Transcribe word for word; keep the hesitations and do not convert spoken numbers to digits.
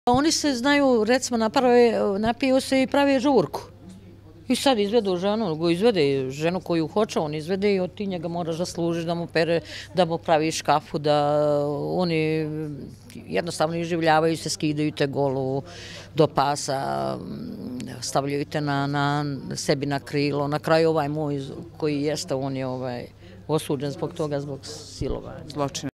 Oni se znaju, recimo, napiju se i prave žurku. I sad izvedu ženu, izvede ženu koju hoće, on izvede i ti njega moraš da služiš, da mu pere, da mu praviš kafu, da oni jednostavno iživljavaju se, skidaju te golu do pasa, stavljaju te na sebi na krilo. Na kraju ovaj moj koji jeste, on je osuđen zbog toga, zbog silovanja. Zločina.